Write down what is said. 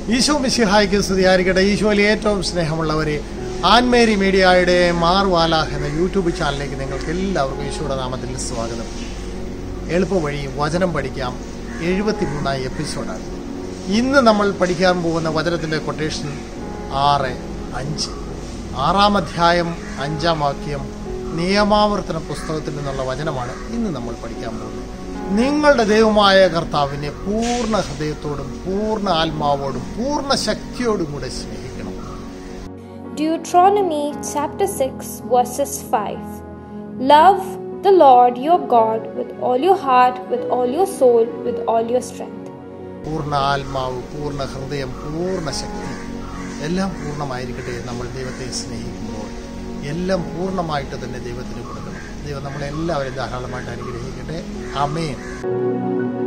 ഈശോ മിശിഹായ്ക്ക് സ്തുതിയായിരിക്കട്ടെ. ഈശോയിൽ ഏറ്റവും സ്നേഹമുള്ളവരെ, ആൻമേരി മീഡിയയുടെ മാർവാലാഹ് എന്ന യൂട്യൂബ് ചാനലിലേക്ക് നിങ്ങൾക്ക് എല്ലാവർക്കും ഈശോയുടെ നാമത്തിൽ സ്വാഗതം. എളുപ്പവഴി വചനം പഠിക്കാം 73ാം എപ്പിസോഡാണ്. ഇന്ന് നമ്മൾ പഠിക്കാൻ പോകുന്ന വചനത്തിൻ്റെ കൊട്ടേഷൻ 6:5, 6-ാം അധ്യായം 5-ാം വാക്യം, നിയമാവർത്തന പുസ്തകത്തിൽ നിന്നുള്ള വചനമാണ് ഇന്ന് നമ്മൾ പഠിക്കാൻ പോകുന്നത്. നിങ്ങളുടെ ദൈവമായ കർത്താവിനെ പൂർണ്ണ ഹൃദയത്തോടും പൂർണ്ണ ആത്മാവോടും പൂർണ്ണ ശക്തിയോടും കൂടെ സ്നേഹിക്കണം. Deuteronomy chapter 6 verses 5. Love the Lord your God with all your heart, with all your soul, with all your strength. പൂർണ്ണ ആത്മാവ്, പൂർണ്ണ ഹൃദയം, പൂർണ്ണ ശക്തി എല്ലാം പൂർണ്ണമായിരിക്കട്ടെ. നമ്മൾ ദൈവത്തെ സ്നേഹിക്കുമ്പോൾ എല്ലാം പൂർണ്ണമായിട്ട് തന്നെ ദൈവത്തിന് കൊടുക്കണം. ദൈവം നമ്മളെല്ലാവരും ധാരാളമായിട്ട് അനുഗ്രഹിക്കട്ടെ. ആമേൻ.